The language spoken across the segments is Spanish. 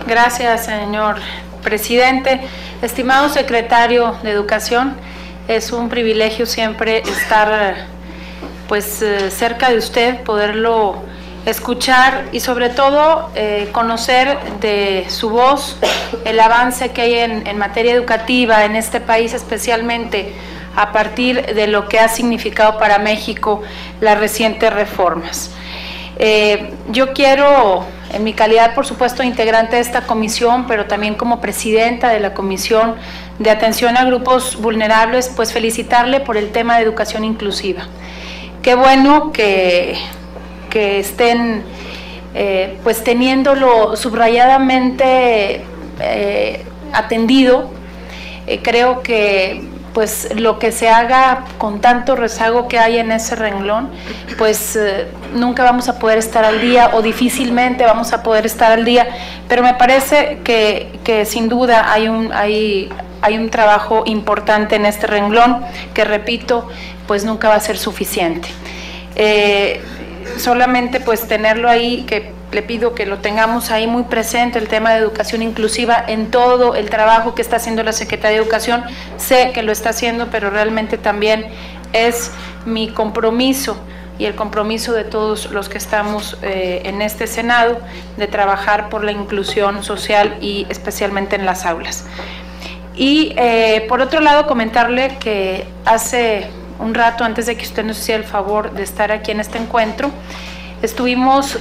Gracias, señor presidente. Estimado secretario de Educación, es un privilegio siempre estar cerca de usted, poderlo escuchar y sobre todo conocer de su voz el avance que hay en materia educativa en este país, especialmente a partir de lo que ha significado para México las recientes reformas. Yo quiero, en mi calidad por supuesto integrante de esta comisión, pero también como presidenta de la Comisión de Atención a Grupos Vulnerables, pues felicitarle por el tema de educación inclusiva. Qué bueno que estén teniéndolo subrayadamente atendido. Creo que pues lo que se haga con tanto rezago que hay en ese renglón, pues nunca vamos a poder estar al día o difícilmente vamos a poder estar al día, pero me parece que sin duda hay un trabajo importante en este renglón que, repito, pues nunca va a ser suficiente. Solamente pues tenerlo ahí, que le pido que lo tengamos ahí muy presente, el tema de educación inclusiva en todo el trabajo que está haciendo la Secretaría de Educación. Sé que lo está haciendo, pero realmente también es mi compromiso y el compromiso de todos los que estamos en este Senado de trabajar por la inclusión social y especialmente en las aulas. Y por otro lado, comentarle que hace un rato, antes de que usted nos hiciera el favor de estar aquí en este encuentro, estuvimos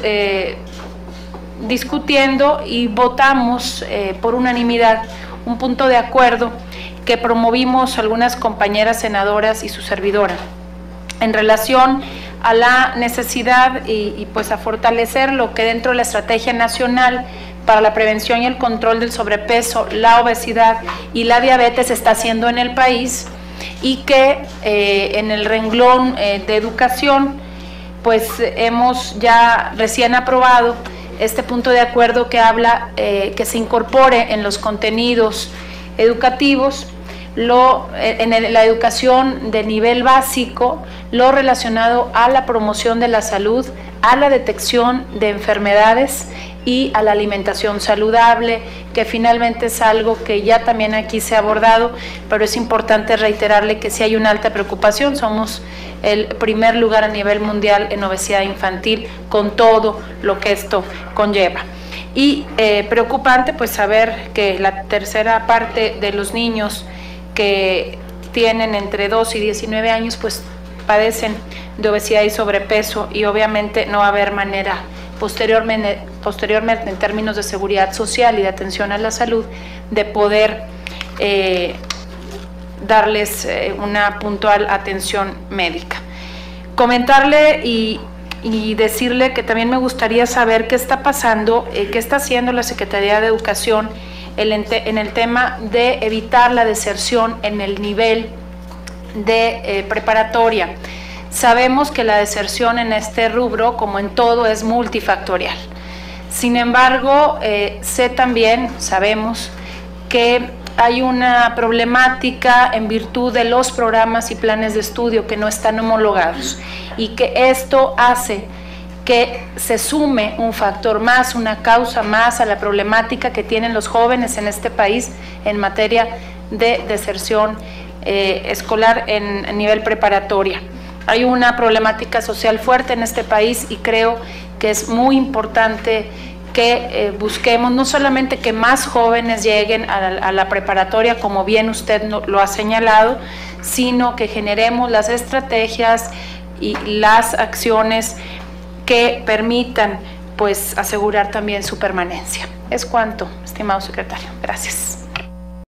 discutiendo y votamos por unanimidad un punto de acuerdo que promovimos algunas compañeras senadoras y su servidora en relación a la necesidad y pues a fortalecer lo que dentro de la Estrategia Nacional para la Prevención y el Control del Sobrepeso, la Obesidad y la Diabetes está haciendo en el país, y que en el renglón de educación pues hemos ya recién aprobado este punto de acuerdo que habla que se incorpore en los contenidos educativos en la educación de nivel básico lo relacionado a la promoción de la salud, a la detección de enfermedades y a la alimentación saludable, que finalmente es algo que ya también aquí se ha abordado, pero es importante reiterarle que sí hay una alta preocupación. Somos el primer lugar a nivel mundial en obesidad infantil, con todo lo que esto conlleva. Y preocupante pues saber que la tercera parte de los niños que tienen entre 2 y 19 años pues padecen de obesidad y sobrepeso, y obviamente no va a haber manera posteriormente en términos de seguridad social y de atención a la salud de poder darles una puntual atención médica. Comentarle y decirle que también me gustaría saber qué está pasando, qué está haciendo la Secretaría de Educación en el tema de evitar la deserción en el nivel de preparatoria. Sabemos que la deserción en este rubro, como en todo, es multifactorial. Sin embargo, sabemos que hay una problemática en virtud de los programas y planes de estudio que no están homologados, y que esto hace que se sume un factor más, una causa más a la problemática que tienen los jóvenes en este país en materia de deserción escolar en nivel preparatoria. Hay una problemática social fuerte en este país y creo que es muy importante que busquemos no solamente que más jóvenes lleguen a la preparatoria, como bien usted lo ha señalado, sino que generemos las estrategias y las acciones que permitan pues asegurar también su permanencia. Es cuanto, estimado secretario. Gracias.